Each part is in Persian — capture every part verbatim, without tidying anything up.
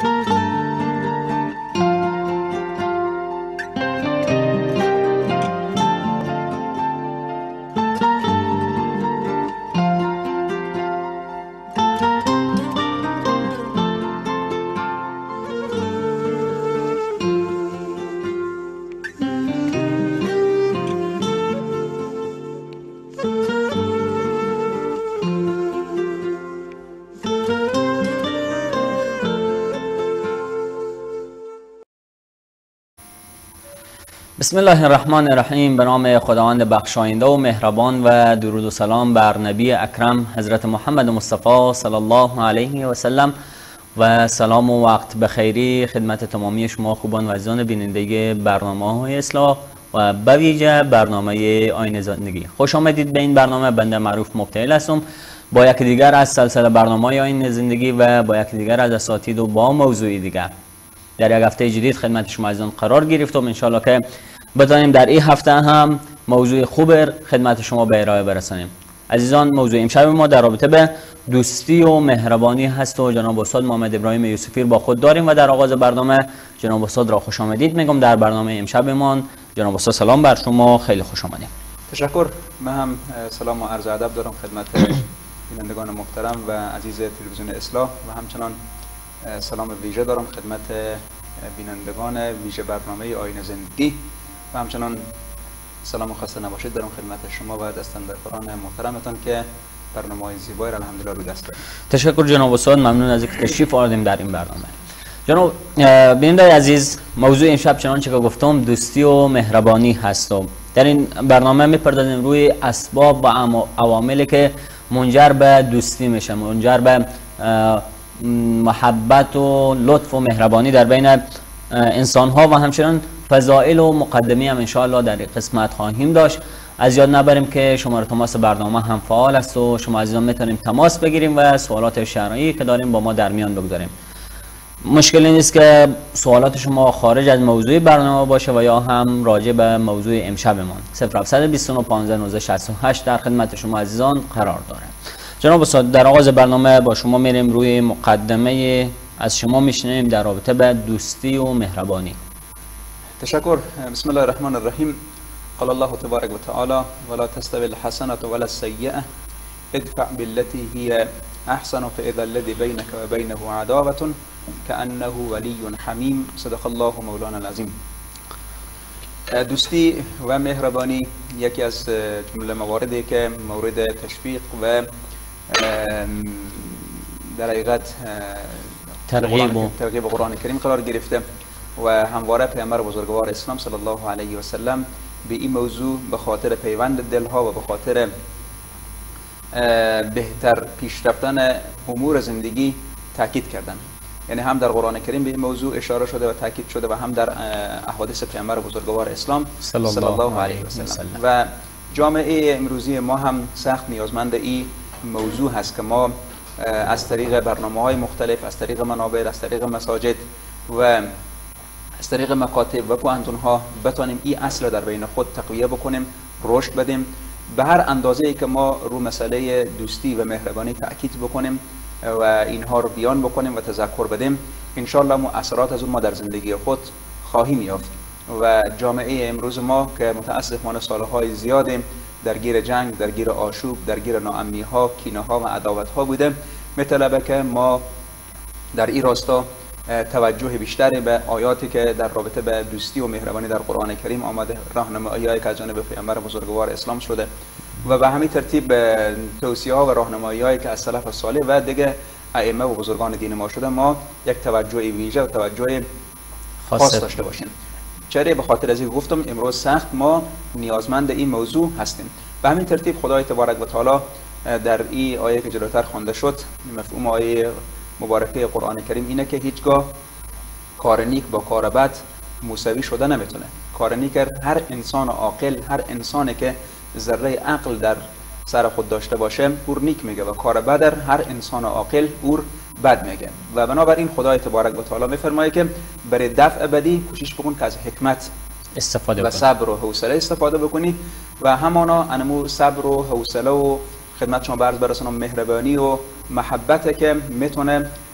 بسم الله الرحمن الرحیم. به نام خداوند بخشاینده و مهربان و درود و سلام بر نبی اکرم حضرت محمد مصطفی صلی الله علیه و سلم و سلام و وقت بخیری خدمت تمامی شما خوبان و عزیزان بیننده برنامه‌های اصلاح و به ویژه برنامه آینه زندگی. خوش آمدید به این برنامه. بنده معروف مبتهل هستم با یک دیگر از سلسله برنامه‌های آینه زندگی و با یک دیگر از اساتید و با موضوعی دیگر در یک هفته جدید خدمت شما عزیزان قرار گرفتم. ان شاءالله که بتانیم در این هفته هم موضوع خوب خدمت شما به ارائه برسانیم. عزیزان، موضوع امشب ما در رابطه به دوستی و مهربانی هست و جناب استاد محمد ابراهیم یوسفی با خود داریم و در آغاز برنامه جناب استاد را خوش آمدید میگم در برنامه امشب ما. جناب استاد سلام بر شما، خیلی خوش آمدید. تشکر. من هم سلام و عرض ادب دارم خدمت بینندگان محترم و عزیز تلویزیون اصلاح و همچنان سلام ویژه دارم خدمت بینندگان ویژه برنامه آینه زندگی و همچنان سلام و خسته نباشید دارم خدمت شما و دستاندرکاران محترمتان که برنامه‌های زیبایی را الحمدلله رو دست دارید. تشکر جناب استاد، ممنون از اینکه تشریف آوردیم در این برنامه. جناب بیننده عزیز، موضوع امشب چنانچه که گفتم دوستی و مهربانی هست و در این برنامه می‌پردازیم روی اسباب و عواملی که منجر به دوستی میشه، منجر به محبت و لطف و مهربانی در بین انسان ها و همچنان فضائل و مقدمی هم انشاءالله در این قسمت خواهیم داشت. از یاد نبریم که شماره تماس برنامه هم فعال است و شما عزیزان میتونیم تماس بگیریم و سوالات شرعی که داریم با ما در میان بگذاریم. مشکلی نیست که سوالات شما خارج از موضوع برنامه باشه و یا هم راجع به موضوع امشبمان. صفر هفتصد و بیست و نه پانزده نوزده شصت و هشت در خدمت شما عزیزان قرار داره. جناب استاد، در آغاز برنامه با شما میریم روی مقدمه از شما میشنیم در رابطه به دوستی و مهربانی. تشکر. بسم الله الرحمن الرحیم. قال الله تبارک و تعالی ولا تستوی الحسنة ولا السیئة ادفع بالتي هي احسن فاذا الذي بينك وبينه عداوة كأنه ولی حمیم. صدق الله مولانا العظیم. دوستی و مهربانی یکی از جمله مواردی که مورد تشویق و در حقیقت ترغیب و ترغیب قرآن کریم قرار گرفته و همواره پیامبر بزرگوار اسلام صلی الله علیه و سلم به این موضوع به خاطر پیوند دلها و به خاطر بهتر پیش رفتن امور زندگی تاکید کردند. یعنی هم در قرآن کریم به این موضوع اشاره شده و تاکید شده و هم در احادیث پیامبر بزرگوار اسلام صلی الله علیه و سلم. و جامعه امروزی ما هم سخت نیازمند این موضوع هست که ما از طریق برنامه‌های مختلف، از طریق منابر، از طریق مساجد و از طریق مکاتب و پوهنتون‌ها بتانیم این اصل در بین خود تقویه بکنیم، رشد بدیم. به هر اندازه‌ای که ما رو مسئله دوستی و مهربانی تاکید بکنیم و اینها رو بیان بکنیم و تذکر بدیم، انشالله ما اثرات از اون ما در زندگی خود خواهیم یافت. و جامعه امروز ما که متاسفانه سالهای زیادی درگیر جنگ، درگیر آشوب، درگیر ناامنی‌ها، کینه‌ها و عداوت‌ها بوده، می‌طلبه که ما در این راستا توجه بیشتری به آیاتی که در رابطه به دوستی و مهربانی در قرآن کریم آمده، راهنمایی‌هایی که از جانب پیامبر بزرگوار اسلام شده و به همین ترتیب توصیه‌ها و راهنمایی‌هایی که از سلف صالح و دیگه ائمه و بزرگان دین ما شده، ما یک توجه ویژه و توجه خاص داشته باشیم. چرا؟ به خاطر از این گفتم امروز سخت ما نیازمند این موضوع هستیم. به همین ترتیب خدای تبارک و تعالی در این آیه که جلوتر خوانده شد، مفهوم آیه مبارکه قرآن کریم اینه که هیچگاه کار نیک با کار بد مساوی شده نمیتونه. کار نیک هر انسان عاقل، هر انسانی که ذره عقل در سر خود داشته باشه او نیک میگه و کار بد هر انسان عاقل او بد میگه. و بنابراین خدای تبارک و تعالی میفرمایه که برای دفع بدی کوشش بکن که از حکمت استفاده و صبر و حوصله استفاده بکنی و همانا انمو صبر و حوصله و خدمت شما برز برسونم مهربانی و محبت که میتونه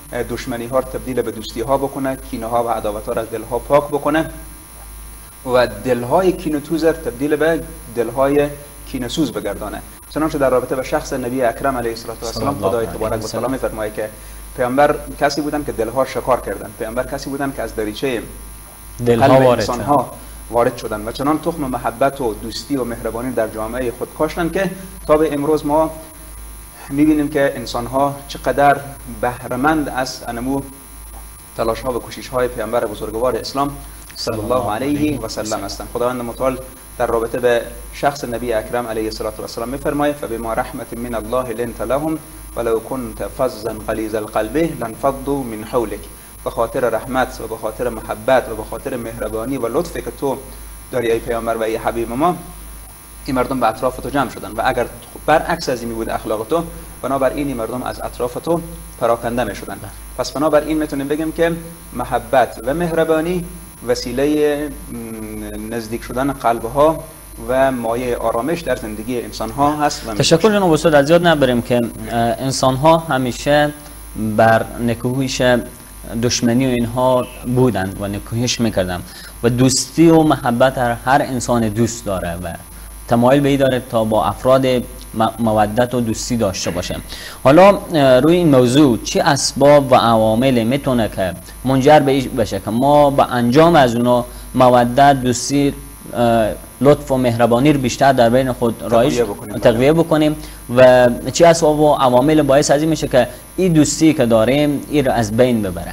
دشمنی ها رو تبدیل به دوستی ها بکنه، کینه ها و عداوت ها رو از دل ها پاک بکنه و دل های کینه توز رو تبدیل به دل های کینه سوز بگردانه. چنانچه در رابطه با شخص نبی اکرم علیه السلام خدای تبارک و تعالی میفرماید که پیامبر کسی بودن که دلها شکار کردند، پیامبر کسی بودن که از دریچه دلها وارد انسانها وارد شدند و چنان تخم محبت و دوستی و مهربانی در جامعه خود کاشتند که تا به امروز ما میبینیم که انسانها چقدر بهره‌مند از انمو تلاش ها و کوشش های پیامبر بزرگوار اسلام صلی الله علیه و سلم هستند. خداوند متعال در رابطه به شخص نبی اکرم علیه السلام میفرماید فبما رحمت من الله لنت لهم ولو كنت فظا غلیظ القلب لانفضوا من حولك. به خاطر رحمت و به خاطر محبت و به خاطر مهربانی و لطفی که تو داری ای پیامبر و ای حبیب ما، این مردم به اطراف تو جمع شدن و اگر برعکس از این بود اخلاق تو، بنابراین این مردم از اطراف تو پراکنده می شدن. پس بنابراین میتونیم بگیم که محبت و مهربانی وسیله نزدیک شدن قلب ها و مایه آرامش در زندگی انسان ها هست. تشکر جناب استاد. از یاد نبریم که انسان ها همیشه بر نکوهش دشمنی و اینها بودند و نکوهش میکردند و دوستی و محبت هر انسان دوست داره و تمایل به این داره تا با افراد مودت و دوستی داشته باشه. حالا روی این موضوع چه اسباب و عوامل میتونه که منجر به این بشه که ما با انجام از اونا مودت، دوستی، لطف و مهربانی رو بیشتر در بین خود رایج تقویه بکنیم و چه اسباب و عوامل باعث از این میشه که این دوستی که داریم این رو از بین ببره؟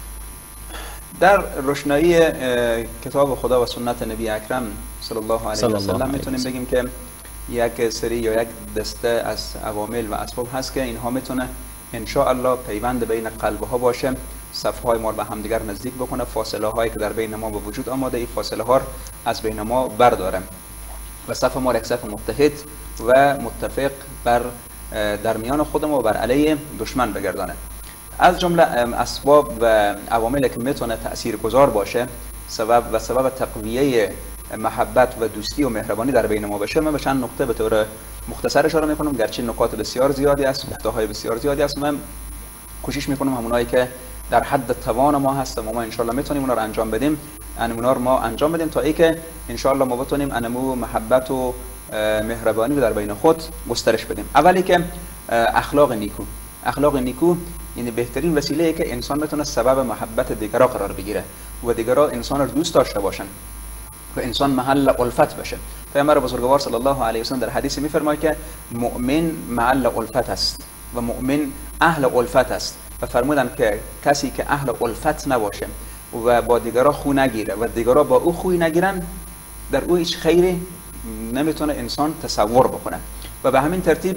در روشنایی کتاب خدا و سنت نبی اکرم صلی الله علیه و سلم میتونیم بگیم که یک سری یا یک دسته از عوامل و اسباب هست که اینها میتونه ان شاء الله پیوند بین قلب ها باشه، صف های ما به همدیگر نزدیک بکنه، فاصله هایی که در بین ما به وجود آمده این فاصله ها از بین ما برداره و صف ما یک صف متحد و متفق بر در میان خودمون و بر علیه دشمن بگردانه. از جمله اسباب و عواملی که میتونه تاثیرگذار باشه سبب و سبب تقویه محبت و دوستی و مهربانی در بین ما بشه، من به چند نکته به طور مختصر اشاره میکنم، گرچه نکات بسیار زیادی است، نکته های بسیار زیادی است. من کوشش میکنم همونایی که در حد توان ما هست و ما ان شاء الله میتونیم اونا رو انجام بدیم، اونا رو ما انجام بدیم تا ای که ان شاء الله ما بتونیم انمو محبت و مهربانی رو در بین خود گسترش بدیم. اولی که اخلاق نیکو. اخلاق نیکو یعنی بهترین وسیله ای که انسان بتونه سبب محبت دیگران قرار بگیره و دیگران انسان رو دوست داشته باشن و انسان محل الفت بشه. پیامبر بزرگوار صلی الله علیه و سلم در حدیث میفرماید که مؤمن محل الفت است و مؤمن اهل الفت است و فرمودن که کسی که اهل الفت نباشه و با دیگران خو نگیره و دیگران با او خوی نگیرن، در او هیچ خیری نمیتونه انسان تصور بکنه. و به همین ترتیب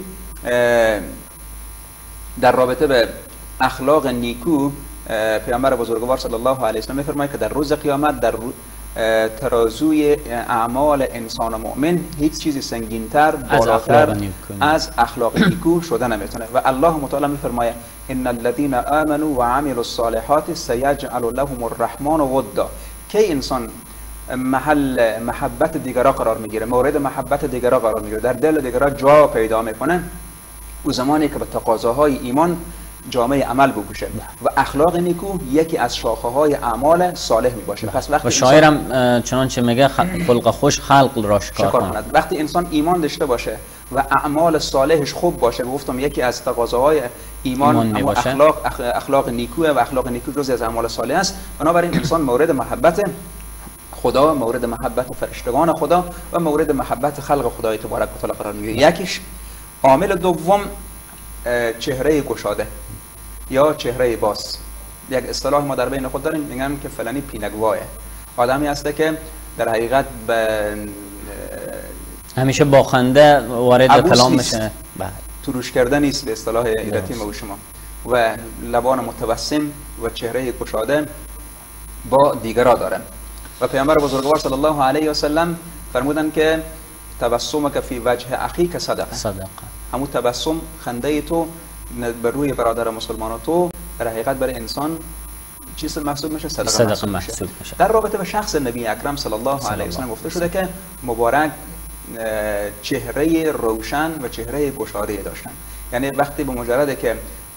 در رابطه به اخلاق نیکو پیامبر بزرگوار صلی الله علیه و سلم میفرماید که در روز قیامت در ترازوی اعمال انسان مؤمن هیچ چیزی سنگین‌تر بالاتر از اخلاق نیکو شده نمیتونه. و الله متعال میفرماید ان الذين آمنوا وعملوا الصالحات سيجعل لهم الرحمن ودا. که انسان محل محبت دیگران قرار میگیره، مورد محبت دیگران قرار میگیره، در دل دیگران جا پیدا میکنه، او زمانی که به تقاضاهای ایمان جامعه عمل بپوشه و اخلاق نیکو یکی از شاخه های اعمال صالح می باشه. پس وقتی و شاعرم چنانچه میگه خلق خوش خلق را شکار کند. وقتی انسان ایمان داشته باشه و اعمال صالحش خوب باشه، گفتم یکی از تقاضاهای ایمان, ایمان اخلاق اخلاق نیکو و اخلاق نیکو جزء از اعمال صالح است. بنابراین انسان مورد محبت خدا، مورد محبت فرشتگان خدا و مورد محبت خلق خدای تبارک و تعالی قرار میگیره. یکیش عامل دوم چهره گشاده یا چهره باز. یک اصطلاح ما در بین خود داریم، میگن که فلانی پینگواه، آدمی هسته که در حقیقت به همیشه با خنده وارد کلام میشه، تروش کرده نیست به اصطلاح ایرتی ما و شما، و لبان متبسم و چهره گشاده با دیگران دارن. و پیامبر بزرگوار صلی الله علیه و سلم فرمودن که تبسمک فی وجه اخیک صدقه. صدقه. همون تبسم، خنده تو بر روی برادر مسلمان تو در حقیقت برای انسان چیز محسوب میشه؟ صدقه, صدقه محسوب میشه. در رابطه به شخص نبی اکرم صلی الله علیه و سلم گفته شده که مبارک چهره روشن و چهره گشاده داشتن. یعنی وقتی به مجرد که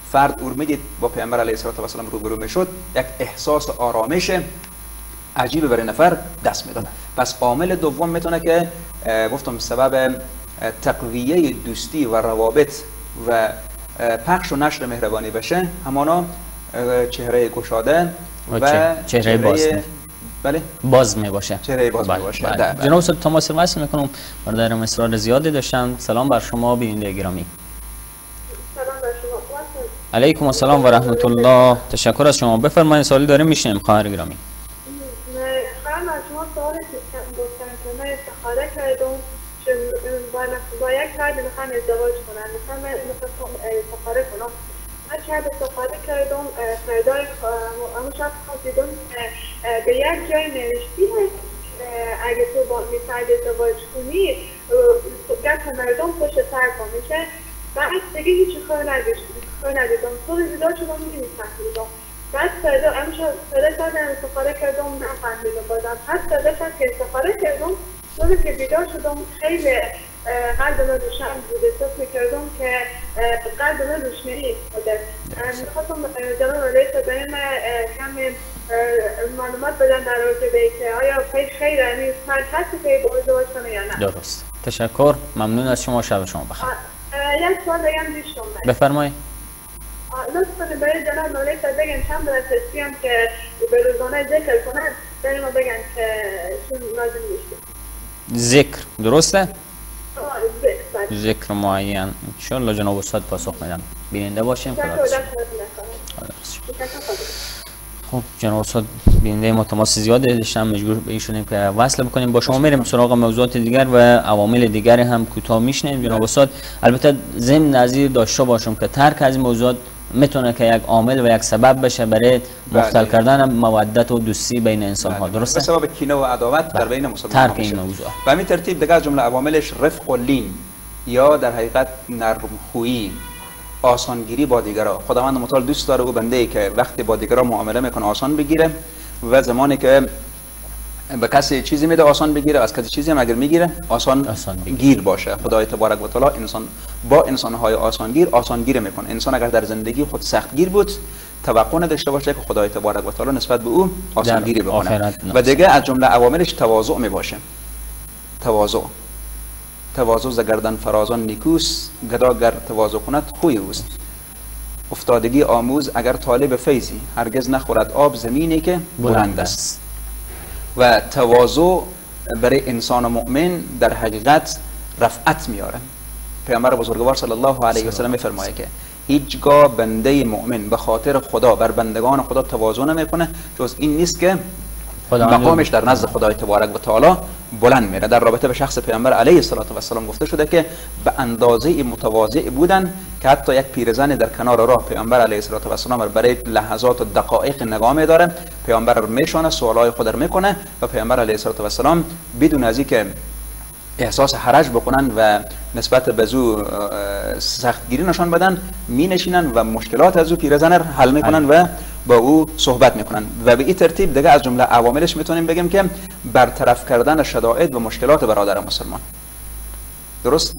فرد اورمیدید با پیامبر علیه السلام روبرو میشد، یک احساس آرامش عجیب برای نفر دست میداد. پس عامل دوم میتونه که گفتم سبب تقویه دوستی و روابط و پخش و نشر مهربانی بشه، همانا چهره گشاده و چهره, چهره باز بله باز می باشه، چهره باز می باشه. بله. جناب استاد تماس وصل میکنم، برادرم اصرار زیادی داشتن. سلام بر شما بیننده گرامی. سلام بر شما. علیکم السلام و رحمت الله. تشکر از شما. بفرمایید، سوالی داریم میشنیم خواهر گرامی. خواهم از شما سوالی گفتن که من استخاره کردم که با یک فرد میخوام ازدواج کنم، میخوام میخوام استخاره کنم. من که استخاره کردم فردای همون شب خواستیدم به یک جای نوشتی اگه تو با میفرد ازدواج کنی گفت مردم پشت سر کن میشه. بعد دیگه هیچی خواهر ندیدم. صبح بیدار شدم نمیفهمیدم. بعد فردا امشب فردا سردم استخاره کردم نفهمیدم. بازم پس فردا شد که استخاره کردم، صبح که بیدار شدم خیلی قلب من روشن بود. احساس میکردم که قلب من روشنی بوده. میخواستم جناب رئیس برای من کمی معلومات بدن در رابطه به اینکه آیا خیلی خیر یعنی فرد هستی که با ازدواج کنه یا نه. درست. تشکر، ممنون از شما. شب شما بخیر. یک سوال دیگه هم داشتم. بفرمایید. لطفاً برای جناب رئیس بگن چند بار تسبیح که به روزانه ذکر کنن، برای ما بگن که چون لازم نیست. ذکر درسته؟ ذکر ذکر معین. ان شاء الله جناب استاد پاسخ میدن. بیننده باشیم. خدا خب جناب استاد بیننده ما تماس زیاده داشتن، مجبور به این شدیم که وصل بکنیم با شما. میریم سراغ موضوعات دیگر و عوامل دیگر هم کوتاه میشنیم جناب استاد. البته ضمن نظیر داشته باشم که ترک از این موضوعات میتونه که یک عامل و یک سبب بشه برای مختل کردن مودت و دوستی بین انسان ها. درسته؟ به سبب کینه و عداوت در بین مسلمانان. ترک این موضوع. به همین ترتیب دیگه از جمله عواملش رفق و لین یا در حقیقت نرمخویی، آسانگیری با دیگران. خداوند متعال دوست داره او بنده ای که وقتی با دیگران معامله میکنه آسان بگیره و زمانی که به کسی چیزی میده آسان بگیره، از کسی چیزی هم اگر میگیره آسان, آسان گیر باشه. خدای تبارک و تعالی انسان با انسانهای آسانگیر آسانگیر میکنه. انسان اگر در زندگی خود سختگیر بود توقع نداشته باشه که خدای تبارک و تعالی نسبت به او آسانگیری بکنه. و دیگه از جمله عواملش تواضع می باشه. تواضع تواضع ز گردن فرازان نیکوست، گدا گر تواضع کند خوی اوست. افتادگی آموز اگر طالب فیضی، هرگز نخورد آب زمینی که بلند است. و تواضع برای انسان مؤمن در حقیقت رفعت میاره. پیامبر بزرگوار صلی الله علیه و سلم میفرمایه که هیچگاه بنده مؤمن به خاطر خدا بر بندگان خدا تواضع نمیکنه جز این نیست که مقامش در نزد خدای تبارک و تعالی بلند میره. در رابطه به شخص پیامبر علیه السلام گفته شده که به اندازه متواضع بودن که حتی یک پیرزن در کنار راه پیامبر علیه السلام برای لحظات و دقایق نگاه میداره، پیامبر رو میشونه، سوالای خود رو میکنه و پیامبر علیه السلام بدون از اینکه احساس حرج بکنن و نسبت به زو سختگیری نشان بدن می نشینن و مشکلات از او پیرزن رو حل میکنن و با او صحبت میکنن. و به این ترتیب دیگه از جمله عواملش میتونیم بگیم که برطرف کردن شدائد و مشکلات برادر مسلمان. درست؟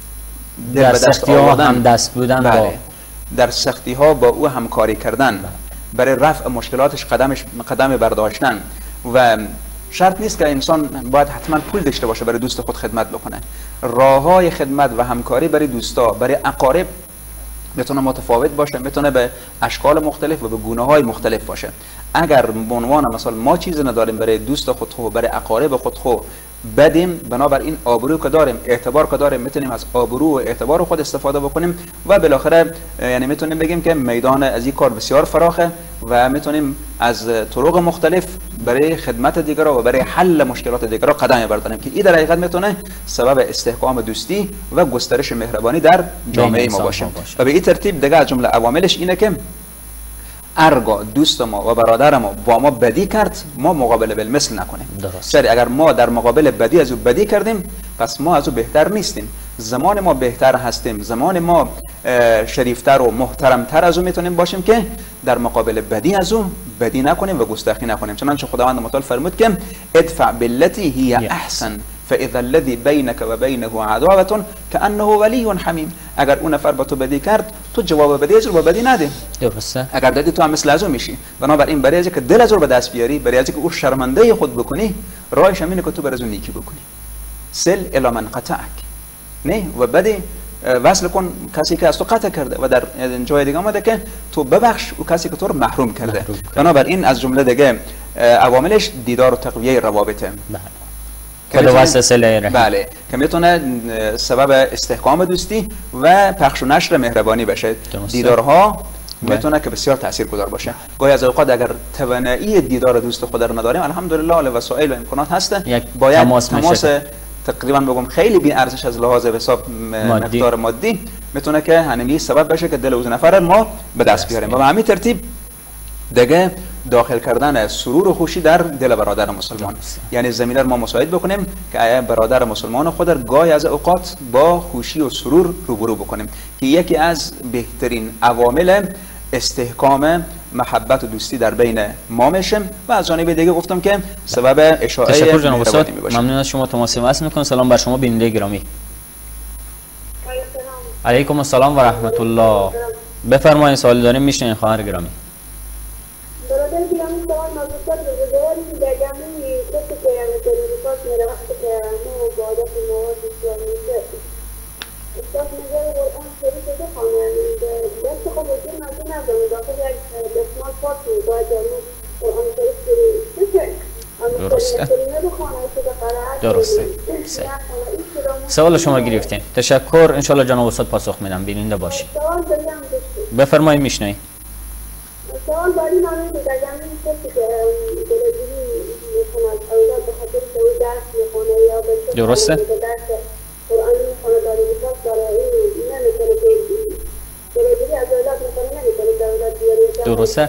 در سختی ها هم دست بودن. بله. با در سختی ها با او همکاری کردن، برای رفع مشکلاتش قدمش قدم برداشتن. و شرط نیست که انسان باید حتما پول داشته باشه برای دوست خود خدمت بکنه. راههای خدمت و همکاری برای دوستا، برای اقارب میتونه متفاوت باشه، میتونه به اشکال مختلف و به گونه های مختلف باشه. اگر به عنوان مثلا ما چیزی نداریم برای دوست خود خو، برای اقارب خود خو بدیم، بنابراین آبرو که داریم، اعتبار که داریم، میتونیم از آبرو و اعتبار خود استفاده بکنیم و بالاخره یعنی میتونیم بگیم که میدان از این کار بسیار فراخه و میتونیم از طرق مختلف برای خدمت دیگران و برای حل مشکلات دیگران قدم برداریم که این در حقیقت میتونه سبب استحکام دوستی و گسترش مهربانی در جامعه ما باشه. و به این ترتیب دیگه از جمله عواملش اینه که ارگا دوست ما و برادر ما با ما بدی کرد، ما مقابله بالمثل نکنیم. سری اگر ما در مقابل بدی از او بدی کردیم پس ما از او بهتر نیستیم. زمان ما بهتر هستیم، زمان ما شریفتر و محترمتر از او میتونیم باشیم که در مقابل بدی از او بدی نکنیم و گستاخی نکنیم. چنانچه خداوند متعال فرمود که ادفع بالتی هی احسن فاذا الذي بینک و بینه عداوة کانه ولی حمیم. اگر اون نفر با تو بدی کرد تو جواب بدی، اجر با بدی نده. درسته. اگر دادی تو هم مثل از اون میشی. بنابراین برای اینکه دل از اون به دست بیاری، برای اینکه او شرمنده خود بکنی، راهش همینه که تو برای از اون نیکی بکنی. سل الی من قطعک. نه و بعد وصل کن کسی که از تو قطع کرده و در جای دیگه آمده که تو ببخش او کسی که تو رو محروم کرده. محروم بنابراین از جمله دیگه عواملش دیدار و تقویه روابطه. بله. خود واسطه بله که میتونه سبب استحکام دوستی و پخش و نشر مهربانی بشه. دیدارها میتونه که بسیار تاثیرگذار باشه. گاهی از اوقات اگر توانایی دیدار دوست خود رو نداریم، الحمدلله وسایل و امکانات هست، باید تماس, تماس تقریبا بگم خیلی بی ارزش از لحاظ حساب مادی. مقدار مادی میتونه که همین سبب بشه که دل اون نفر ما به دست بیاریم. و به همین ترتیب دیگه داخل کردن سرور و خوشی در دل برادر مسلمان، یعنی زمینه رو ما مساعد بکنیم که برادر مسلمان خود را گاهی از اوقات با خوشی و سرور روبرو بکنیم، که یکی از بهترین عوامل استحکام محبت و دوستی در بین ما میشه. و از جانب دیگه گفتم که سبب اشاعه تشکر جناب استاد، ممنون از شما. تماس وصل میکنم. سلام بر شما بیننده گرامی. علیکم السلام و رحمت الله. بفرمایید سوالی داریم میشنین خواهر گرامی. برادر گرامی سوال نازوستر بزرگواری که در گمه کسی که تلویزیون میره وقتی که نو با عادت مواد بسیار میشه استاد نظر قرآن شریف رو بخوانند دست خود وجود نزدی ندارم داخل یک دستمال پاک می باید جانو قرآن شریف بشه درسته. درسته. سوال شما گرفتیم. تشکر. انشالله جناب استاد پاسخ میدم. بیننده باشید. بفرمایید میشنوید. سوال داری نامه که در زمین کسی که دلگیری میکنه از اولاد به خاطر که او درس میخونه یا به درسته. درس قرآن میخونه داره میخواست داره این نمیکنه که دلگیری از اولاد میکنه نمیکنه که اولاد بیاره. درسته.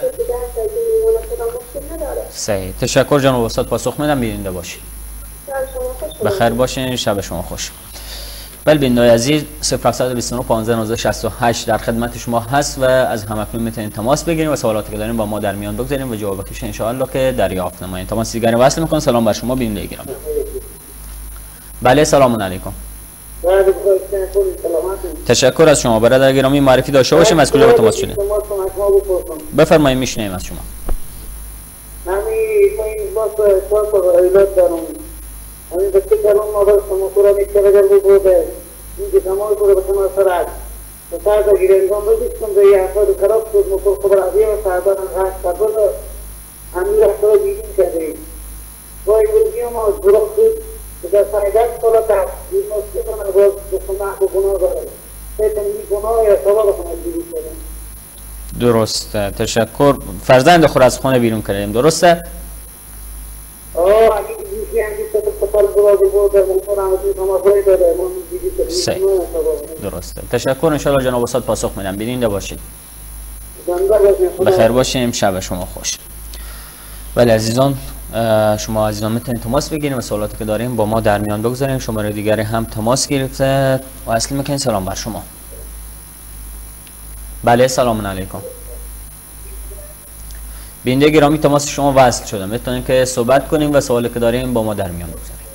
صحیح. تشکر جناب استاد پاسخ میدم. بیننده باشید. بخیر باشین. شب شما خوش. بله بیننده‌های عزیز، صفر هفت دو نه پانزده نوزده شصت و هشت در خدمت شما هست و از همکنون میتونید تماس بگیریم و سوالاتی که داریم با ما در میان بگذاریم و جواباتش ان شاء الله که دریافت نماییم. تماس دیگری وصل میکنم. سلام بر شما بیننده گرامی. بله سلام علیکم. تشکر از شما برادر گرامی. معرفی داشته باشیم از کجا به تماس شدید. بفرمایید میشنویم از شما. همین بچه کلام مادر سماطورا میکنه در بوده اینکه تمام کنه به شما سرعت و ساعت اگر انجام بدیستم به یه افراد خراب شد موتور خبر عدیه و صاحبان غش کرده همین احترا بیدیم کرده باید بودیم ما از برا خود در سایدت سالا تحت این مسکت من باز بسمح به گناه داره سیتن این گناه یا سبا بکنه بیرون کنه. درسته. تشکر. فرزند خود از خانه بیرون کردیم. درسته؟ آه اگه بیشی هنگی سفر برای بود در مطور همه تماشای داره من دیدی درسته. تشکر. انشاءالله جناب استاد پاسخ میدم. بیننده باشید. بخیر باشیم. شب شما خوش. ولی عزیزان شما عزیزان میتونید تماس بگیریم و سوالاتی که داریم با ما در میان بگذاریم. شماره دیگری هم تماس گرفته و اصلی میکنید. سلام بر شما. بله سلام علیکم. بیننده گرامی تماس شما وصل شده. میتونیم که صحبت کنیم و سوالی که داریم با ما در میان بگذاریم.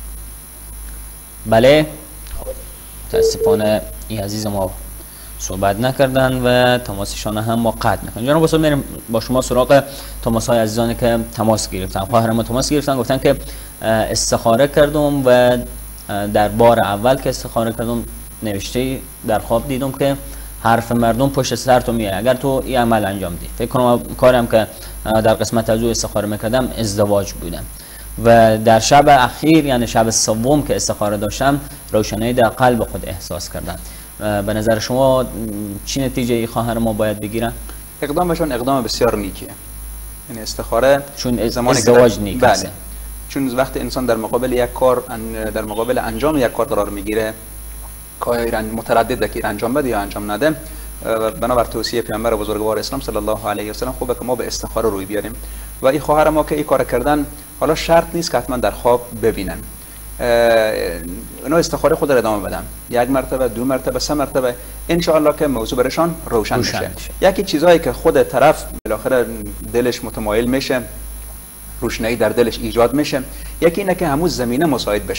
بله متاسفانه این عزیز ما صحبت نکردن و تماسشان هم ما قطع میکنیم. جناب استاد میریم با شما سراغ تماس های عزیزانی که تماس گرفتن. خواهر ما تماس گرفتن گفتن که استخاره کردم و در بار اول که استخاره کردم نوشته در خواب دیدم که حرف مردم پشت سر تو میاد اگر تو این عمل انجام دی. فکر کنم کارم که در قسمت از او استخاره میکردم ازدواج بودم و در شب اخیر یعنی شب سوم که استخاره داشتم روشنایی در قلب خود احساس کردم. به نظر شما چی نتیجه ای خواهر ما باید بگیرن؟ اقدامشون اقدام بسیار نیکیه. یعنی استخاره چون زمان ازدواج نیک است. بله. چون وقتی انسان در مقابل یک کار در مقابل انجام یک کار قرار میگیره کار متردد که انجام بده یا انجام نده، بنابر توصیه پیامبر بزرگوار اسلام صلی الله علیه و سلم خوبه که ما به استخاره روی بیاریم. و این خواهر ما که این کار کردن حالا شرط نیست که حتما در خواب ببینن، اونا استخاره خود را ادامه بدن یک مرتبه دو مرتبه سه مرتبه ان شاء الله که موضوع برشان روشن میشه. یکی چیزایی که خود طرف بالاخره دلش متمایل میشه، روشنایی در دلش ایجاد میشه، یکی اینه که همون زمینه مساعد بشه.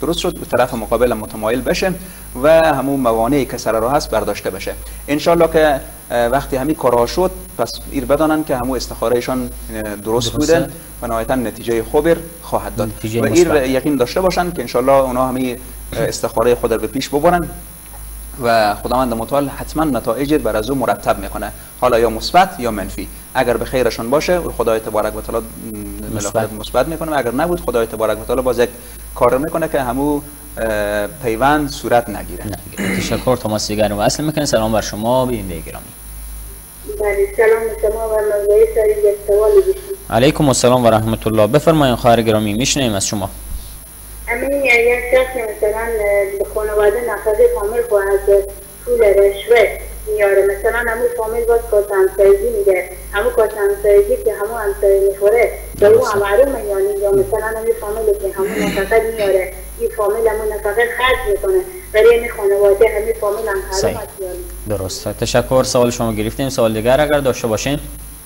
درست شد به طرف مقابل متمایل بشه و همون موانعی که سر راه هست برداشته بشه. انشالله که وقتی همین کارها شد پس ایر بدانن که همون استخارهشان درست بوده و نهایتا نتیجه خوبی خواهد داد و ایر یقین داشته باشن که انشالله اونا همین استخاره خود رو به پیش ببرن و خداوند متعال حتما نتایج بر از او مرتب میکنه، حالا یا مثبت یا منفی. اگر به خیرشون باشه خدای تبارک و تعالی مثبت مثبت میکنه و اگر نبود خدای تبارک و تعالی باز یک کار میکنه که همو پیوند صورت نگیره. تشکر. تماس دیگر رو وصل میکنیم. سلام بر شما بیننده گرامی. بله سلام شما و موضوع سری یک سوال داشتم. علیکم السلام و رحمت الله. بفرمایید خواهر گرامی میشنویم از شما. همین یک شخص مثلا به خانواده نفقه کامل خواهد پول رشوه میاره، مثلا همون فامیل باز کارت همسایگی میده، همون کارت همسایگی که همون همسایه میخوره به اون هم معلومه یعنی، یا مثلا همون فامیل که همون نفقه میاره این فامیل همون نفقه خرج میکنه برای این خانواده همین فامیل هم حرام هست یعنی. درسته. تشکر. سوال شما گرفتیم. سوال دیگر اگر داشته باشیم.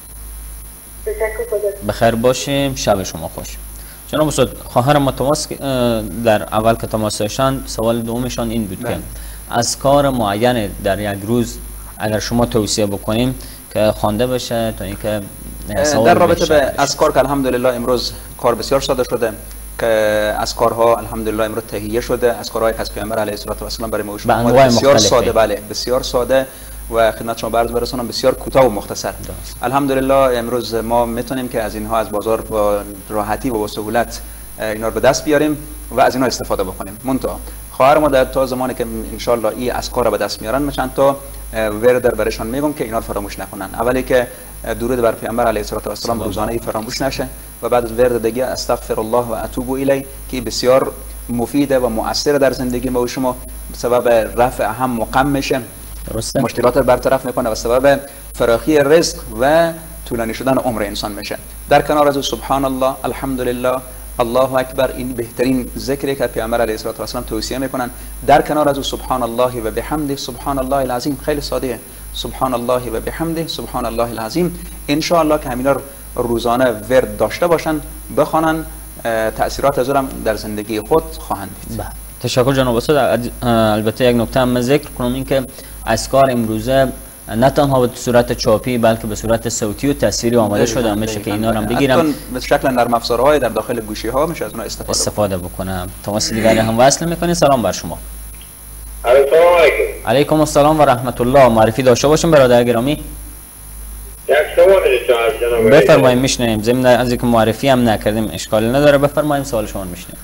تشکر. خدا بخیر باشیم. شب شما خوش. جناب استاد خواهر ما تماس در اول که تماس داشتن سوال دومشان این بود که از کار معین در یک روز اگر شما توصیه بکنیم که خوانده بشه تا اینکه در رابطه به از کار که الحمدلله امروز کار بسیار ساده شده که از کارها الحمدلله امروز تهیه شده، از کارهای از پیامبر علیه الصلاه و السلام برای ما شما بسیار ساده، بله بسیار ساده و خدمت شما عرض برسونم بسیار کوتاه و مختصر. الحمدلله امروز ما میتونیم که از اینها از بازار با راحتی و با سهولت اینا رو به دست بیاریم و از اینا استفاده بکنیم. منتها خواهر ما در تا زمانی که ان شاء الله این از کار رو به دست میارن من چند تا ورد برشان میگم که اینا رو فراموش نکنن. اولی که درود بر پیامبر علیه الصلاه و السلام روزانه فراموش نشه و بعد از ورد دیگه استغفر الله و اتوب الی که بسیار مفیده و مؤثر در زندگی ما و شما، سبب رفع هم و غم میشه، درسته، مشکلات رو برطرف میکنه و سبب فراخی رزق و طولانی شدن عمر انسان میشه. در کنار از سبحان الله، الحمدلله، الله اکبر، این بهترین ذکری که پیامبر علیه الصلاه و السلام توصیه میکنن. در کنار از سبحان الله و بحمده، سبحان الله العظیم، خیلی ساده، سبحان الله و بحمده، سبحان الله العظیم. ان شاء الله که همینا روزانه ورد داشته باشن، بخوانن، تاثیرات از اون در زندگی خود خواهند دید. تشکر جناب استاد. البته یک نکته هم ذکر کنم، این که اذکار امروزه نه تنها به صورت چاپی بلکه به صورت صوتی و تصویری آماده شده میشه که اینا رو هم بگیرم به شکل نرم افزارهای در داخل گوشی ها میشه از اونها استفاده, استفاده بکنم. تماس دیگری هم وصل میکنید. سلام بر شما. السلام علیکم. علیکم السلام و رحمت الله. معرفی داشته باشیم برادر گرامی. یک سوال داشتم جناب. بفرمایید میشنویم. ضمن از اینکه معرفی هم نکردیم اشکالی نداره، بفرمایید سوال شما میشنویم.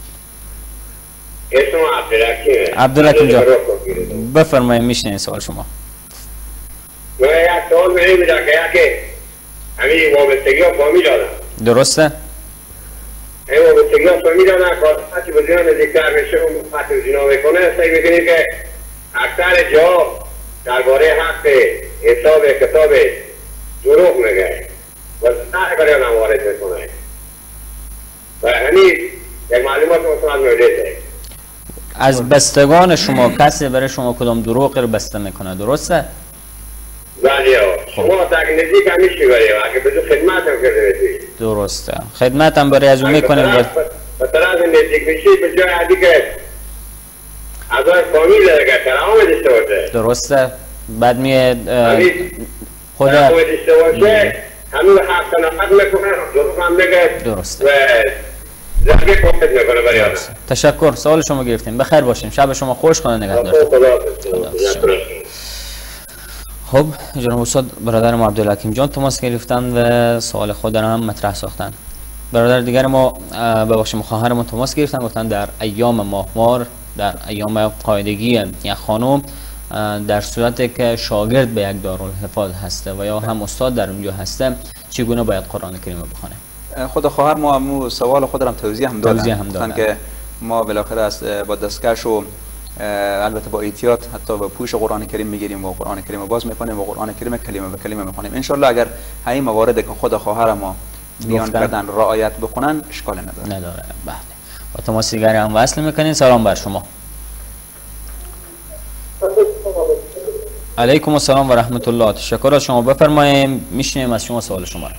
اسم عبدالحکیم. عبدالحکیم جان بفرمایید میشنویم سوال شما. من یک سوال می‌کنم که همین وابستگی ها فامیل دارن. درسته؟ این وابستگی ها فامیل دارن، خواهد به زینا نزدیکتر بشه و قتل زینا میکنه. سعی میکنیم که اکثر جا درباره حق حساب کتاب دروغ میگه و نه برای آن وارد میکنه و همین یک معلومات مثلا میده. از بستگان شما کسی برای شما کدام دروغ رو بسته میکنه، درسته؟ بله شما تا اگه نزدیک همیشه بریم اگه بزو خدمت هم کرده بسید. درسته، خدمت هم برای از اون میکنیم. به طرف نزدیک بشید به جای عدی که از آن فامیل داره ترام داشته باشه. درسته. بعد میه خدا ترام داشته باشه همون حق تناقض میکنه، دروغ هم میگه. درسته. و زنگه کمت میکنه برای آن. تشکر. سوال شما گرفتیم. بخیر باشیم. شب شما خوش کنه. نگهدار. خدا. خب جناب استاد برادر ما عبدالحکیم جان تماس گرفتن و سوال خود را هم مطرح ساختن. برادر دیگر ما ببخشید خواهر ما تماس گرفتن، گفتن در ایام ماهوار، در ایام قاعدگی یک خانم، در صورتی که شاگرد به یک دارالحفاظ هسته و یا هم استاد در اونجا هسته، چگونه باید قرآن کریم بخونه؟ خود خواهر ما مو سوال خود هم توضیح هم دادن. توضیح هم دادن که ما بالاخره است با دستکش و البته با احتیاط حتی با پوش قرآن کریم میگیریم و قرآن کریم باز میکنیم و قرآن کریم کلمه به کلمه میخونیم. ان شاء الله اگر همین موارد که خود خواهر ما بیان کردن رعایت بکنن اشکال نداره. نداره. بله. با تماس دیگری هم وصل میکنین. سلام بر شما. علیکم السلام و رحمت الله. تشکر از شما. بفرمایید میشنویم از شما سوال شما.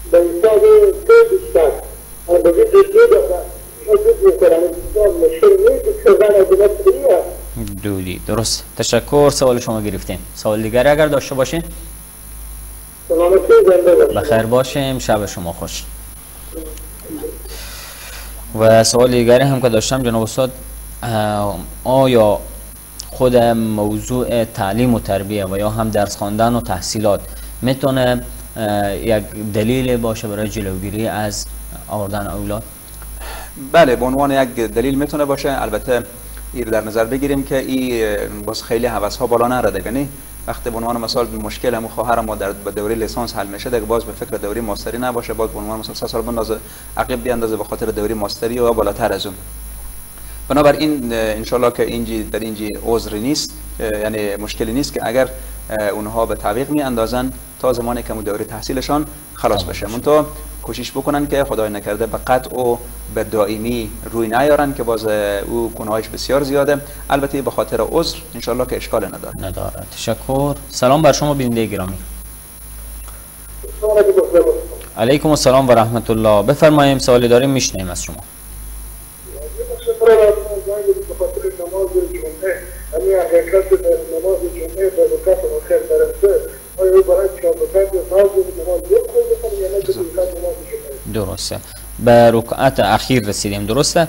به حساب تو بیشتر به جد جدی دارم جد میکنم بسیار مشکل نیست که زن از دلت دودی. درست. تشکر. سوال شما گرفتیم. سوال دیگری اگر داشته باشین؟ سلامتی زنده باشید. بخیر باشیم. شب شما خوش. و سوال دیگری هم که داشتم جناب استاد، آیا خود موضوع تعلیم و تربیه و یا هم درس خواندن و تحصیلات میتونه یک دلیل باشه برای جلوگیری از آوردن اولاد؟ بله، به عنوان یک دلیل میتونه باشه. البته این در نظر بگیریم که این باز خیلی حوث ها بالا نره دیگه. نه وقتی به عنوان مثال مشکل همون خواهر ما در دوره لیسانس حل میشه دیگه، باز به فکر دوره ماستری نباشه، باز به عنوان مثلا سه سال بندازه عقب بیاندازه به خاطر دوره ماستری و بالاتر از اون. بنابراین ان شاء الله که اینجی در اینجی عذر نیست، یعنی مشکلی نیست که اگر اونها به تعویق می اندازن تا زمانی که دوره تحصیلشان خلاص بشه. منتها کوشش بکنن که خدای نکرده به قطع و به دائمی روی نیارن که باز او گناهش بسیار زیاده. البته به خاطر عذر ان شاء الله که اشکال نداره. نداره. تشکر. سلام بر شما بیننده گرامی. علیکم السلام و رحمت الله. بفرمایید سوالی داریم میشنیم از شما. همین حقیقت نماز جمعه به وقت آخر برسه آیا برای چهاررکعت نماز نماز یک خود بخونیم یا نه به وقت نماز جمعه؟ درسته. به رکعت اخیر رسیدیم. درسته؟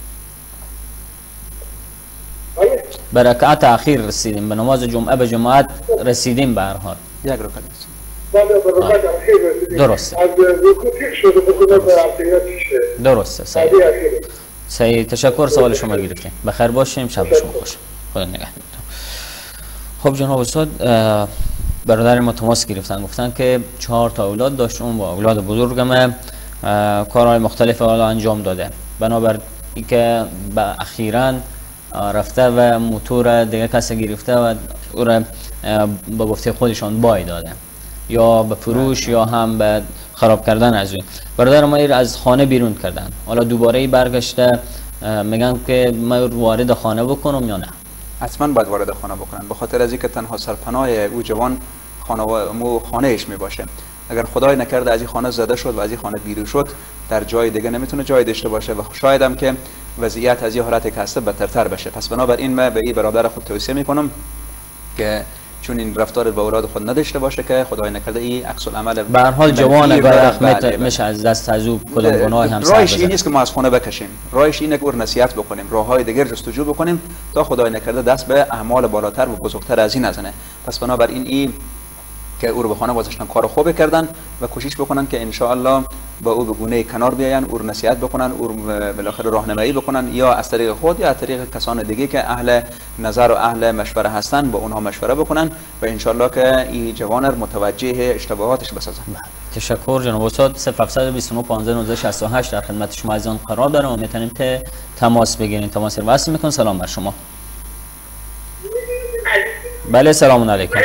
به رکعت اخیر رسیدیم، به نماز جمعه به جماعت رسیدیم. به هر حال یک رکعت بعد به رکعت اخیر رسیدیم. درسته. از رکوع تیک شده بکنه به اخریاتش. درسته. صحیح. صحیح. تشکر. سوال شما گرفتیم. بخیر باشیم. شب شما خوش. خدا نگهدار. خب جناب استاد، برادر ما تماس گرفتن، گفتن که چهار تا اولاد داشتم و اولاد بزرگم کارهای مختلف حالا انجام داده، بنابر اینکه به اخیراً رفته و موتور دیگه کسی گرفته و او را به گفته خودشان بای داده، یا به فروش یا هم به خراب کردن از اون. برادر ما را از خانه بیرون کردن، حالا دوباره برگشته میگن که ما وارد خانه بکنم یا نه؟ حتما باید وارد خانه بکنن، به خاطر از اینکه تنها سرپناه او جوان خانه مو خانهش می باشه. اگر خدای نکرده از این خانه زده شد و از این خانه بیرون شد، در جای دیگه نمیتونه جای داشته باشه و شاید هم که وضعیت از این حالت که هست بدتر بشه. پس بنابراین من به این برادر خود توصیه میکنم که چون این رفتار با اولاد خود نداشته باشه که خدای نکرده این عکس العمل به هر حال جوان اگر میشه از دست از او کدام گناه هم سر راهش این نیست که ما از خانه بکشیم، راهش اینه که او نصیحت بکنیم، راههای دیگر جستجو بکنیم تا خدای نکرده دست به اعمال بالاتر و بزرگتر از این نزنه. پس بنابراین این که او رو به خانه وازشتن کار خوب کردن و کوشش بکنن که ان شاء الله با او به گونه کنار بیاین، او رو نصیحت بکنن، او رو بالاخره راهنمایی بکنن، یا از طریق خود یا از طریق کسان دیگه که اهل نظر و اهل مشوره هستن با اونها مشوره بکنن و ان شاء الله که این جوان متوجه اشتباهاتش بسازن. تشکر جناب استاد. صفر هفت دو نه پانزده نوزده شصت و هشت در خدمت شما عزیزان قرار دارم و میتونیم که تماس بگیریم. تماس رو وصل میکنم. سلام بر شما. بله سلام علیکم.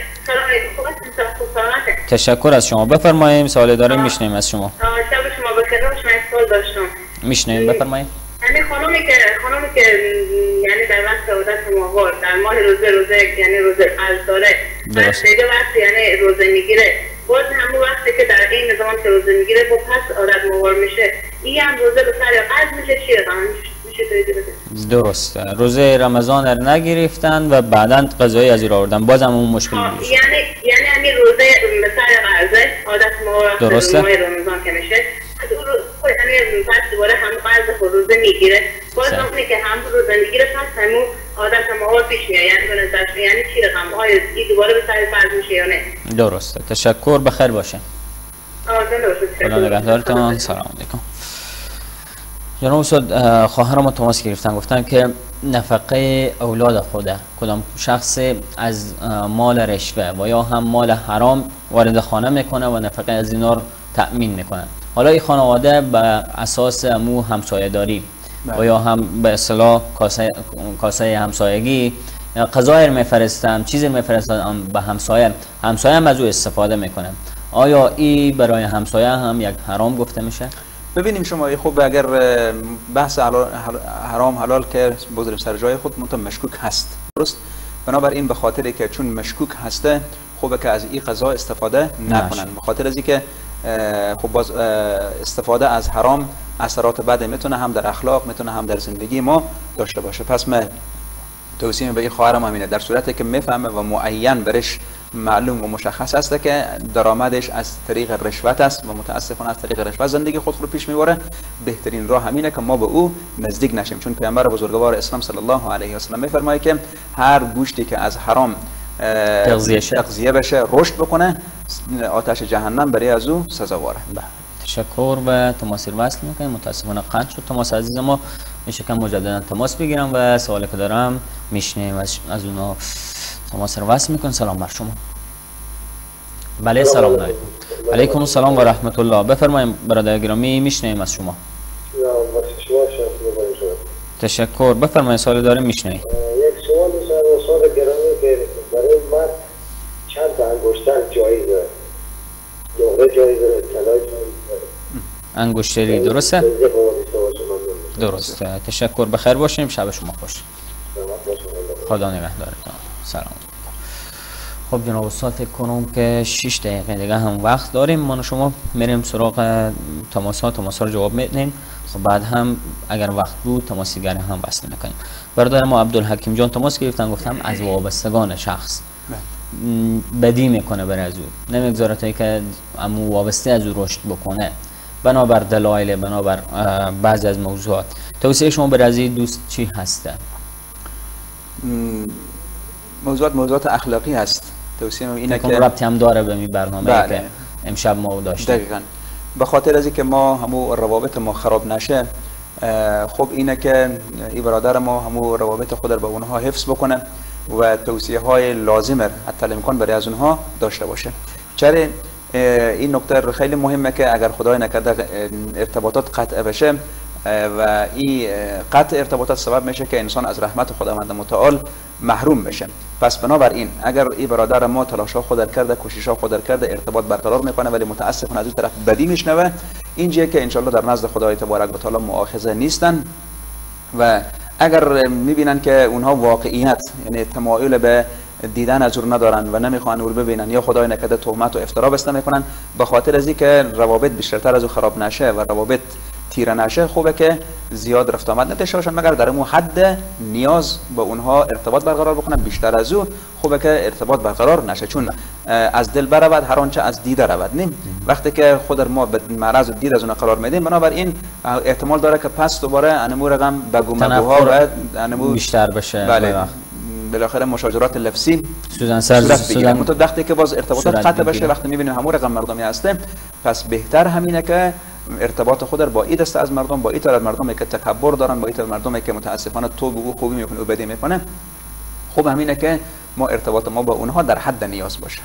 تشکر از شما. بفرمایید سوال داریم میشنیم از شما. شب شما بخیر. من سوال داشتم. میشنیم بفرمایید. یعنی خانومی که خانومی که یعنی در وقت عادت ماهوار در ماه روزه روزه یعنی روزه فرض داره، درست. دیگه وقتی یعنی روزه میگیره، باز همون وقتی که در این زمان که روزه میگیره با پس عادت ماهوار میشه، این هم روزه به سر قضا میشه چی رقم میشه توی بده؟ درست. روزه رمضان رو نگرفتن و بعداً قضایی از این آوردن، باز هم اون مشکل میشه. یعنی یعنی همین روزه به سر قضا عادت ماهوار درسته. ماه رمضان که میشه، از اون روز یعنی پس دوباره هم قضا روزه میگیره، باز اونی که هم روزه میگیره پس همون عادت ماهوار پیش میاد، یعنی به نظر یعنی چی رقم های این دوباره به سر فرض میشه یا نه؟ درسته. تشکر. بخیر باشه. خدا نگهدارتان. سلام علیکم. جناب استاد، خواهرم ما تماس گرفتن، گفتن که نفقه اولاد خوده کدام شخص از مال رشوه و یا هم مال حرام وارد خانه میکنه و نفقه از اینا رو تأمین میکنه. حالا این خانواده به اساس امو همسایه داری و یا هم به اصطلاح کاسه, کاسه همسایگی غذای میفرستن، چیزی میفرستن به همسایه، همسایه هم از او استفاده میکنه. آیا این برای همسایه هم یک حرام گفته میشه؟ ببینیم شما خوب اگر بحث حرام حلال که بذاریم سر جای خود منتها مشکوک هست، درست؟ بنابراین به خاطر که چون مشکوک هسته خوبه که از این غذا استفاده نکنن، به خاطر از اینکه خب باز استفاده از حرام اثرات بد میتونه هم در اخلاق میتونه هم در زندگی ما داشته باشه. پس من توصیه به این خواهرم همینه، در صورتی که میفهمه و معین برش معلوم و مشخص است که درآمدش از طریق رشوت است و متاسفانه از طریق رشوت زندگی خود رو پیش میبره، بهترین راه همینه که ما به او نزدیک نشیم، چون پیامبر بزرگوار اسلام صلی الله علیه و سلم میفرمایه که هر گوشتی که از حرام تغذیه بشه رشد بکنه آتش جهنم برای از او سزاواره. تشکر به تماس وصل میکنیم. متاسفانه قطع شد تماس عزیز ما، میشه که مجددا تماس بگیرم و سوالی که دارم میشنیم از از اونا. تماس رو وصل میکن. سلام بر شما. بله سلام علیکم. علیکم السلام و رحمت الله. بفرمایید برادر گرامی، میشنیم از شما. تشکر. بفرمایید سوال داریم میشنیم. یک سوال است سوال گرامی که برای مرد چند تا انگشتر جایزه؟ دوره جایزه، طلا جایزه. انگشتری درسته؟ درسته. تشکر. بخیر باشیم. شب شما خوش. خدا نگهدارتان. سلام. خب جناب استاد فکر کنم که شش دقیقه دیگه هم وقت داریم. ما شما میریم سراغ تماسات تماسا رو جواب میدیم. خب بعد هم اگر وقت بود تماس دیگری هم وصل میکنیم. برادر ما عبدالحکیم جان تماس گرفتن، گفتم از وابستگان شخص بدی میکنه برای از او، نمیگذاره تا که امو وابسته از او رشد بکنه بنابر دلایل، بنابر بعضی از موضوعات. توصیه شما برای از این دوست چی هسته؟ موضوعات موضوعات اخلاقی هست. توصیه اینه که ربطی هم داره به این برنامه بله. که امشب ما داشتیم. دقیقاً به خاطر از اینکه ما همو روابط ما خراب نشه، خب اینه که این برادر ما همو روابط خود رو به اونها حفظ بکنه و توصیه های لازم حتی الامکان برای از اونها داشته باشه. چرا این نکته خیلی مهمه که اگر خدای نکرده ارتباطات قطع بشه و این قطع ارتباطات سبب میشه که انسان از رحمت خداوند متعال محروم بشه. پس بنابراین اگر این برادر ما تلاشا خود کرده، کوششا خود کرده، ارتباط برقرار میکنه ولی متاسفانه از این طرف بدی میشنوه، اینجیه که انشالله در نزد خدای تبارک و تعالی مؤاخذه نیستن و اگر میبینن که اونها واقعیت یعنی تمایل به دیدن از او ندارن و نمیخوان او رو ببینن یا خدای نکرده تهمت و افترا بسته میکنن، به خاطر از اینکه روابط بیشتر از او خراب نشه و روابط تیره نشه، خوبه که زیاد رفت آمد نداشته باشن، مگر در اون حد نیاز با اونها ارتباط برقرار بکنن. بیشتر از او خوبه که ارتباط برقرار نشه، چون از دل برود هر آنچه از دیده رود. نیم وقتی که خود ما به معرض دید از اون قرار میدیم، بنابراین احتمال داره که پس دوباره انمو رقم بگو مگوها و انمو بیشتر بشه. بله بالاخره مشاجرات لفظی سوزن سر سوزن متو وقتی که باز ارتباطات قطع بشه، وقتی میبینیم همون رقم مردمی هسته، پس بهتر همینه که ارتباط خود رو با این دسته از مردم، با این طرف مردمی که تکبر دارن، با این طرف مردمی که متاسفانه تو بگو خوبی میکنه و بدی میکنه، خوب همینه که ما ارتباط ما با اونها در حد نیاز باشه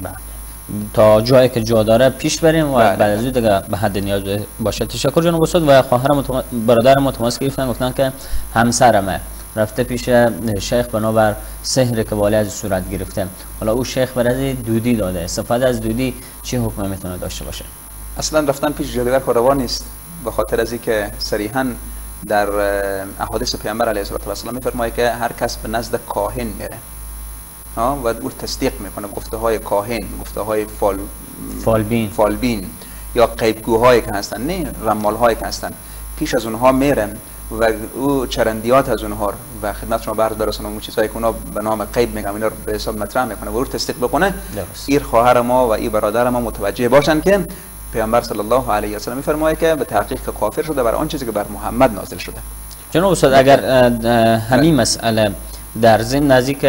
تا جایی که جا داره پیش بریم و بله. بعد از اون دیگه به حد نیاز باشه. تشکر جناب استاد. و خواهرم متم... برادر ما تماس گرفتن، گفتن که همسرمه رفته پیش شیخ بنابر سحر که والی از صورت گرفته، حالا او شیخ برای دودی داده، استفاده از دودی چه حکم میتونه داشته باشه؟ اصلا رفتن پیش جادوگر کاروا نیست، به خاطر از اینکه صریحا در احادیث پیامبر علیه الصلاه و السلام میفرمایه که هر کس به نزد کاهن میره ها و او تصدیق میکنه گفته های کاهن، گفته های فال فالبین فالبین یا غیبگوهایی که هستن، نه رمال هایی که هستن، پیش از اونها میرن و او چرندیات از اونها و خدمت شما برات برسونم اون چیزایی که اونا به نام غیب میگم اینا رو به حساب مطرح میکنه و او تصدیق بکنه. این خواهر ما و این برادر ما متوجه باشن که پیامبر صلی الله علیه و سلم میفرمایه که به تحقیق که کافر شده بر آن چیزی که بر محمد نازل شده. جناب استاد اگر همین مسئله در ضمن نزدیک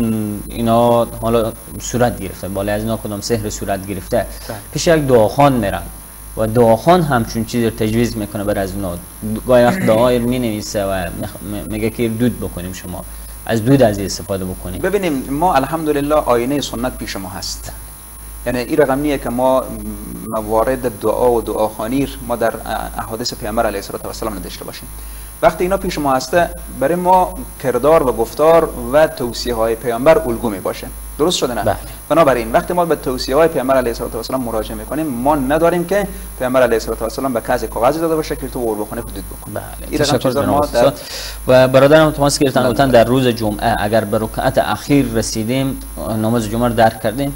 اینا حالا صورت گرفته، بالا از اینا کدام سحر صورت گرفته، پیش یک دعاخوان میرن و دعاخوان همچون چیز رو تجویز میکنه برای از اونا، گاهی وقت دعای می نویسه و میگه که دود بکنیم، شما از دود از استفاده بکنیم. ببینیم ما الحمدلله آینه سنت پیش ما هست، یعنی این رقم نیه که ما موارد دعا و دعاخوانی ما در احادیث پیامبر علیه الصلاه و السلام نداشته باشیم. وقتی اینا پیش ما هسته، برای ما کردار و گفتار و توصیه های پیامبر الگو می باشه. درست شده نه؟ بله. بنابراین وقتی ما به توصیه های پیامبر علیه الصلاه و السلام مراجعه میکنیم، ما نداریم که پیامبر علیه الصلاه و السلام به کسی کاغذی داده باشه که تو ور بخونه حدود بکن. بله. این رقم چیزا ما در... و برادرم تماس گرفتن گفتن در روز جمعه اگر به رکعت اخیر رسیدیم نماز جمعه رو درک کردیم.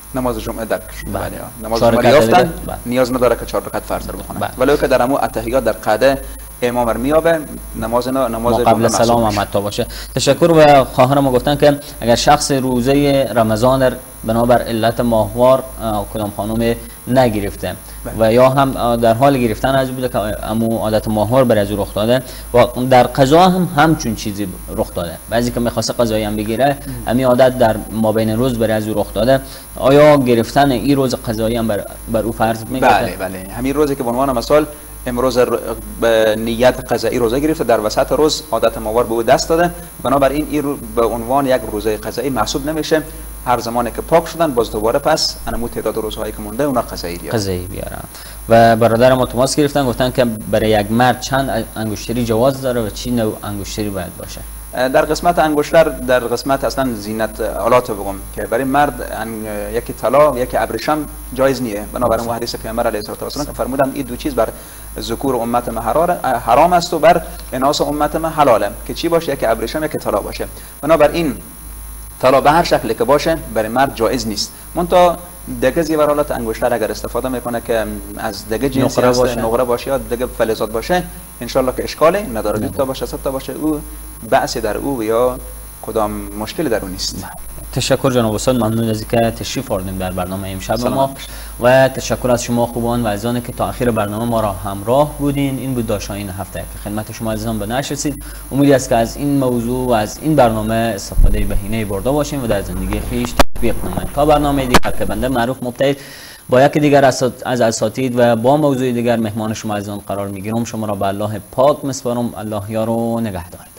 نماز جمعه درک شد. بله. نماز جمعه یافتن نیاز نداره که چهار رکعت فرض رو بخونه. ولی که در امو اتحیات در قعده امام رو میابه نماز نماز قبل سلام هم حتی باشه. تشکر. و خواهرم ما گفتن که اگر شخص روزه رمضان بنابر علت ماهوار کدام خانم نگرفته و یا هم در حال گرفتن از بوده که امو عادت ماهوار بر از رخ داده و در قضا هم همچون چیزی رخ داده، بعضی که میخواسته قضایی هم بگیره همین عادت در مابین روز بر از رخ داده، آیا گرفتن این روز قضایی هم بر, بر او فرض میگه؟ بله بله، همین روزی که به عنوان مثال امروز به نیت قضایی روزه گرفته، در وسط روز عادت ماهوار به او دست داده، بنابراین این به عنوان یک روزه قضایی محسوب نمیشه. هر زمانی که پاک شدن باز دوباره پس انمو تعداد روزهایی که مونده اونا قضایی بیارن قضایی بیارن. و برادر ما تماس گرفتن گفتن که برای یک مرد چند انگشتری جواز داره و چی نوع انگشتری باید باشه؟ در قسمت انگشتر در قسمت اصلا زینت آلات بگم که برای مرد یکی طلا و یکی ابریشم جایز نیه، بنابراین حدیث پیامبر علیه الصلاه و السلام که فرمودن این دو چیز بر ذکور امت ما حرام است و بر اناث امت ما حلاله، که چی باشه؟ یکی ابریشم یکی طلا باشه. بنابراین طلا به هر شکلی که باشه برای مرد جایز نیست. منتها دیگه زیور حالت انگشتر اگر استفاده میکنه که از دیگه جنسی است، نقره باشه یا دیگه فلزات باشه، ان شاء الله که اشکالی نداره. دو تا باشه، سه تا باشه، او بحثی در او یا کدام مشکلی در اون نیست. تشکر جناب استاد، ممنون از اینکه تشریف آوردین در برنامه امشب ما و تشکر از شما خوبان و عزیزانی که تا آخر برنامه ما را همراه بودین. این بود داشتین هفته که خدمت شما عزیزان به نشر رسید. امیدی است که از این موضوع و از این برنامه استفاده بهینه برده باشین و در زندگی خویش تطبیق نمایید. تا برنامه دیگر که بنده معروف مبتدی با یک دیگر از اساتید و با موضوع دیگر مهمان شما عزیزان قرار میگیرم. شما را به الله پاک میسپارم. الله یار و نگهدار.